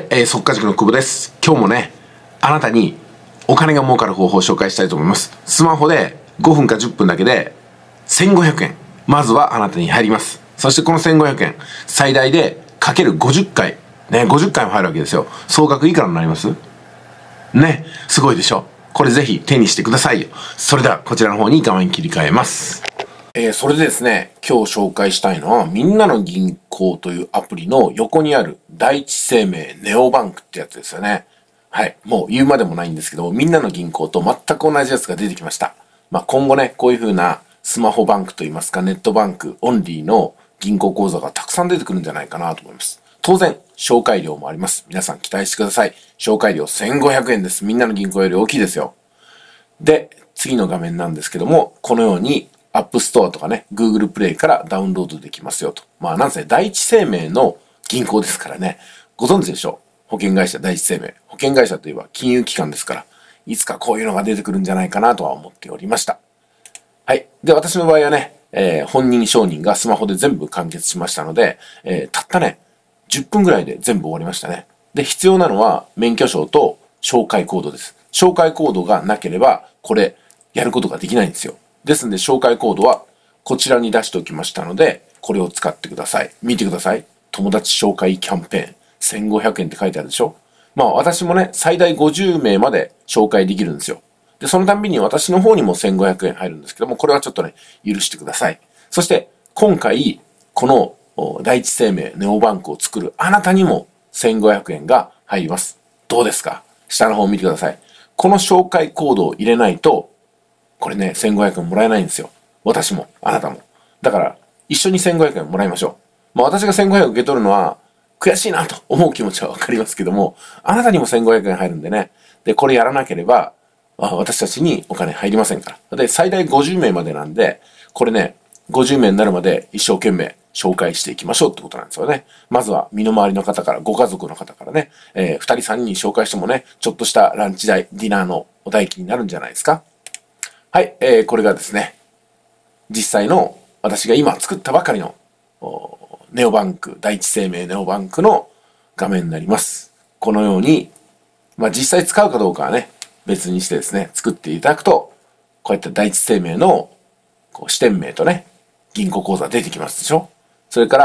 速稼塾の久保です。今日もね、あなたにお金が儲かる方法を紹介したいと思います。スマホで5分か10分だけで1500円。まずはあなたに入ります。そしてこの1500円、最大でかける50回。ね、50回も入るわけですよ。総額いくらになりますね、すごいでしょ。これぜひ手にしてくださいよ。それではこちらの方に画面切り替えます。それでですね、今日紹介したいのは、みんなの銀行というアプリの横にある第一生命ネオバンクってやつですよね。はい。もう言うまでもないんですけど、みんなの銀行と全く同じやつが出てきました。今後ね、こういう風なスマホバンクといいますか、ネットバンクオンリーの銀行口座がたくさん出てくるんじゃないかなと思います。当然、紹介料もあります。皆さん期待してください。紹介料1500円です。みんなの銀行より大きいですよ。で、次の画面なんですけども、このようにApp Store とかね、Google Play からダウンロードできますよと。なんせ第一生命の銀行ですからね。ご存知でしょう。保険会社第一生命。保険会社といえば金融機関ですから、いつかこういうのが出てくるんじゃないかなとは思っておりました。はい。で、私の場合はね、本人承認がスマホで全部完結しましたので、たったね、10分ぐらいで全部終わりましたね。で、必要なのは免許証と紹介コードです。紹介コードがなければ、これ、やることができないんですよ。ですので、紹介コードはこちらに出しておきましたので、これを使ってください。見てください。友達紹介キャンペーン。1500円って書いてあるでしょ。私もね、最大50名まで紹介できるんですよ。で、そのたんびに私の方にも1500円入るんですけども、これはちょっとね、許してください。そして、今回、この第一生命ネオバンクを作るあなたにも1500円が入ります。どうですか？下の方を見てください。この紹介コードを入れないと、これね、1500円もらえないんですよ。私も、あなたも。だから、一緒に1500円もらいましょう。私が1500円受け取るのは、悔しいなと思う気持ちはわかりますけども、あなたにも1500円入るんでね。で、これやらなければ、私たちにお金入りませんから。で、最大50名までなんで、これね、50名になるまで一生懸命紹介していきましょうってことなんですよね。まずは身の回りの方から、ご家族の方からね、2人3人紹介してもね、ちょっとしたランチ代、ディナーのお代金になるんじゃないですか。はい、これがですね、実際の私が今作ったばかりのネオバンク、第一生命ネオバンクの画面になります。このように、実際使うかどうかはね、別にしてですね、作っていただくと、こうやって第一生命の支店名とね、銀行口座出てきますでしょ。それから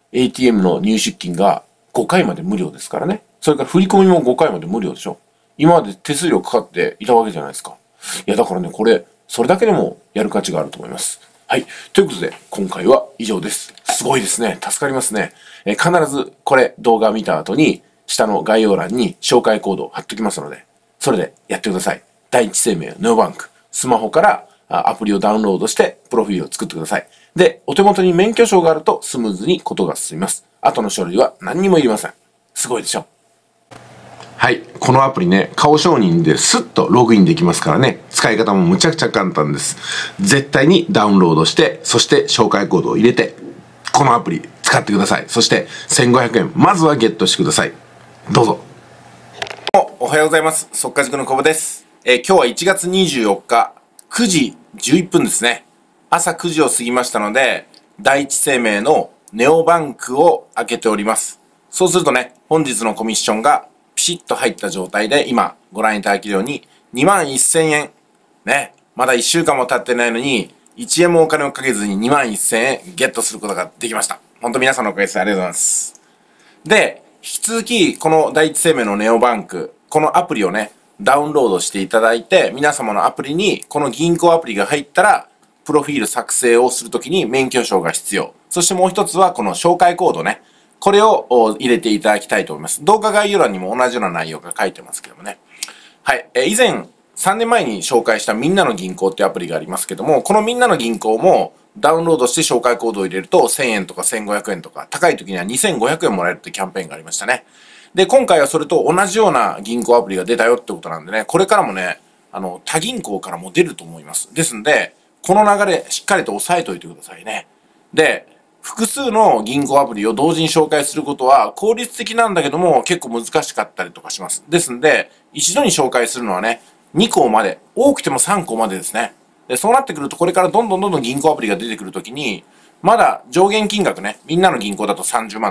ATM の入出金が5回まで無料ですからね。それから振り込みも5回まで無料でしょ。今まで手数料かかっていたわけじゃないですか。いや、だからね、これ、それだけでもやる価値があると思います。はい。ということで、今回は以上です。すごいですね。助かりますね。必ずこれ動画見た後に、下の概要欄に紹介コードを貼っときますので、それでやってください。第一生命ネオバンク。スマホからアプリをダウンロードして、プロフィールを作ってください。で、お手元に免許証があるとスムーズにことが進みます。後の書類は何にもいりません。すごいでしょ。はい。このアプリね、顔承認でスッとログインできますからね、使い方もむちゃくちゃ簡単です。絶対にダウンロードして、そして紹介コードを入れて、このアプリ使ってください。そして1500円、まずはゲットしてください。どうぞ。おはようございます。速稼塾の久保です。今日は1月24日、9時11分ですね。朝9時を過ぎましたので、第一生命のネオバンクを開けております。そうするとね、本日のコミッションがピシッと入った状態で今ご覧いただけるように21,000円。ね。まだ1週間も経ってないのに1円もお金をかけずに21,000円ゲットすることができました。本当皆さんのおかげです。ありがとうございます。で、引き続きこの第一生命のネオバンク、このアプリをね、ダウンロードしていただいて、皆様のアプリにこの銀行アプリが入ったら、プロフィール作成をするときに免許証が必要。そしてもう一つはこの紹介コードね。これを入れていただきたいと思います。動画概要欄にも同じような内容が書いてますけどもね。はい。以前、3年前に紹介したみんなの銀行っていうアプリがありますけども、このみんなの銀行もダウンロードして紹介コードを入れると1000円とか1500円とか、高い時には2500円もらえるってキャンペーンがありましたね。で、今回はそれと同じような銀行アプリが出たよってことなんでね、これからもね、他銀行からも出ると思います。ですんで、この流れしっかりと押さえておいてくださいね。で、複数の銀行アプリを同時に紹介することは効率的なんだけども結構難しかったりとかします。ですんで、一度に紹介するのはね、2項まで、多くても3項までですね。で、そうなってくるとこれからどんどん銀行アプリが出てくるときに、まだ上限金額ね、みんなの銀行だと30万でしょ。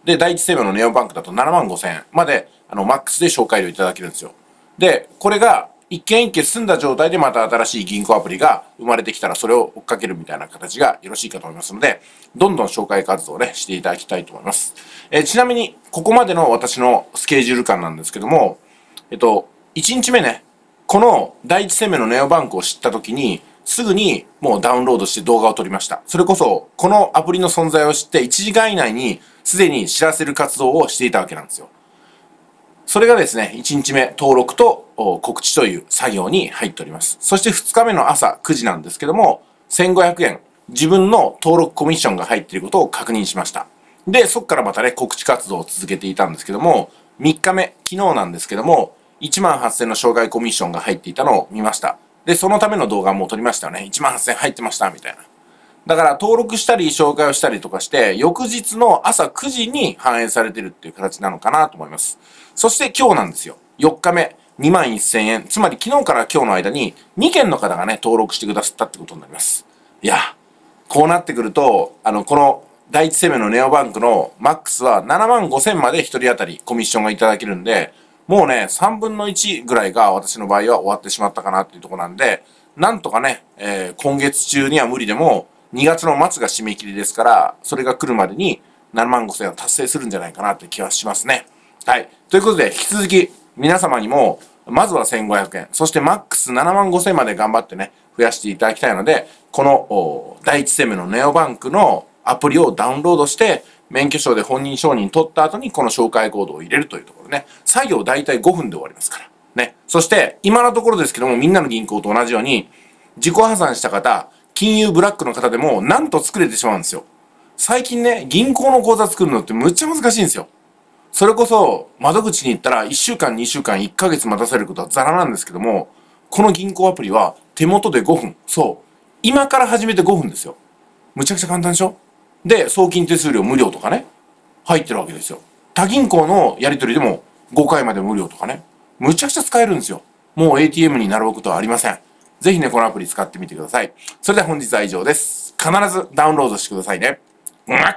で、第一生命のネオバンクだと7万5千円まで、マックスで紹介料いただけるんですよ。で、これが一件一件済んだ状態でまた新しい銀行アプリが生まれてきたらそれを追っかけるみたいな形がよろしいかと思いますので、どんどん紹介活動をね、していただきたいと思います。ちなみに、ここまでの私のスケジュール感なんですけども、1日目ね、この第一生命のネオバンクを知った時に、すぐにもうダウンロードして動画を撮りました。それこそ、このアプリの存在を知って1時間以内にすでに知らせる活動をしていたわけなんですよ。それがですね、1日目、登録と告知という作業に入っております。そして2日目の朝9時なんですけども、1500円、自分の登録コミッションが入っていることを確認しました。で、そこからまたね、告知活動を続けていたんですけども、3日目、昨日なんですけども、1万8000の障害コミッションが入っていたのを見ました。で、そのための動画も撮りましたよね。1万8000入ってました、みたいな。だから登録したり紹介をしたりとかして、翌日の朝9時に反映されてるっていう形なのかなと思います。そして今日なんですよ。4日目、2万1000円。つまり昨日から今日の間に2件の方がね、登録してくださったってことになります。いや、こうなってくると、この第一生命のネオバンクのマックスは7万5千まで1人当たりコミッションがいただけるんで、もうね、3分の1ぐらいが私の場合は終わってしまったかなっていうところなんで、なんとかね、今月中には無理でも、2月の末が締め切りですから、それが来るまでに7万5千を達成するんじゃないかなって気はしますね。はい。ということで、引き続き皆様にも、まずは1500円、そしてマックス7万5千まで頑張ってね、増やしていただきたいので、この第一生命のネオバンクのアプリをダウンロードして、免許証で本人承認取った後にこの紹介コードを入れるというところね。作業大体5分で終わりますから。ね。そして、今のところですけども、みんなの銀行と同じように、自己破産した方、金融ブラックの方でも、なんと作れてしまうんですよ。最近ね、銀行の口座作るのってむっちゃ難しいんですよ。それこそ、窓口に行ったら、1週間、2週間、1ヶ月待たせることはザラなんですけども、この銀行アプリは手元で5分。そう。今から始めて5分ですよ。むちゃくちゃ簡単でしょ？で、送金手数料無料とかね、入ってるわけですよ。他銀行のやり取りでも5回まで無料とかね、むちゃくちゃ使えるんですよ。もう ATM に並ぶことはありません。ぜひね、このアプリ使ってみてください。それでは本日は以上です。必ずダウンロードしてくださいね。おはよ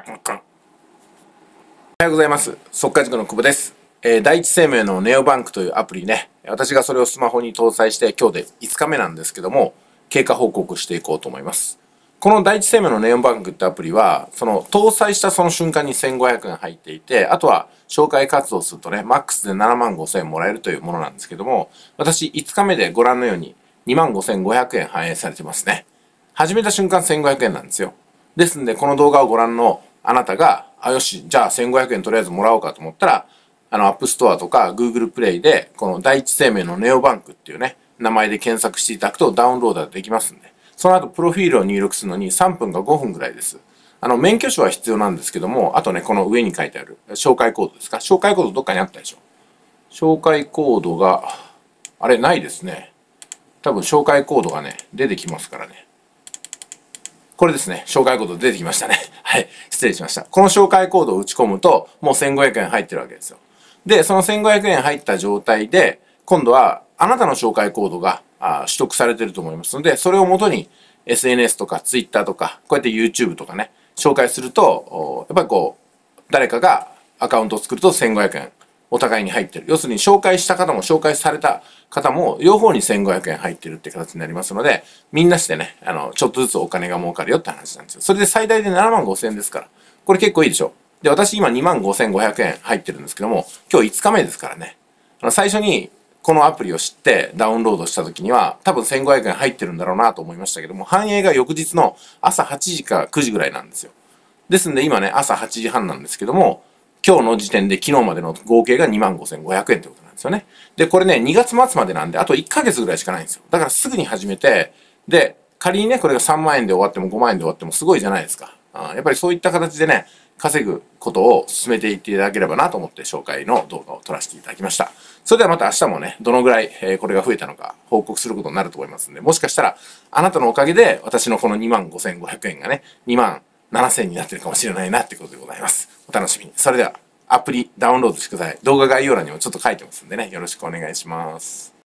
うございます。速稼塾の久保です。第一生命のネオバンクというアプリね、私がそれをスマホに搭載して今日で5日目なんですけども、経過報告していこうと思います。この第一生命のネオバンクってアプリは、その搭載したその瞬間に1500円入っていて、あとは紹介活動するとね、マックスで7万5千円もらえるというものなんですけども、私5日目でご覧のように2万5500円反映されてますね。始めた瞬間1500円なんですよ。ですんで、この動画をご覧のあなたが、よし、じゃあ1500円とりあえずもらおうかと思ったら、アップストアとか Google プレイで、この第一生命のネオバンクっていうね、名前で検索していただくとダウンロードができますんで、その後プロフィールを入力するのに3分か5分ぐらいです。免許証は必要なんですけども、あとね、この上に書いてある紹介コードですか？紹介コードどっかにあったでしょ？紹介コードが、あれ、ないですね。多分紹介コードがね、出てきますからね。これですね。紹介コード出てきましたね。はい。失礼しました。この紹介コードを打ち込むと、もう1500円入ってるわけですよ。で、その1500円入った状態で、今度はあなたの紹介コードが取得されてると思いますので、それをもとに SNS とか Twitter とか、こうやって YouTube とかね、紹介すると、やっぱりこう、誰かがアカウントを作ると1500円お互いに入ってる。要するに紹介した方も紹介された方も両方に1500円入ってるって形になりますので、みんなしてね、ちょっとずつお金が儲かるよって話なんですよ。それで最大で7万5千円ですから。これ結構いいでしょ。で、私今2万5500円入ってるんですけども、今日5日目ですからね。最初にこのアプリを知ってダウンロードした時には多分1500円入ってるんだろうなと思いましたけども、反映が翌日の朝8時か9時ぐらいなんですよ。ですんで今ね、朝8時半なんですけども、今日の時点で昨日までの合計が2万5500円ってことなんですよね。で、これね、2月末までなんで、あと1ヶ月ぐらいしかないんですよ。だからすぐに始めて、で、仮にね、これが3万円で終わっても5万円で終わってもすごいじゃないですか。やっぱりそういった形でね、稼ぐことを進めていっていただければなと思って紹介の動画を撮らせていただきました。それではまた明日もね、どのぐらい、これが増えたのか報告することになると思いますんで、もしかしたらあなたのおかげで私のこの2万5500円がね、2万7000円になってるかもしれないなってことでございます。お楽しみに。それではアプリダウンロードしてください。動画概要欄にもちょっと書いてますんでね、よろしくお願いします。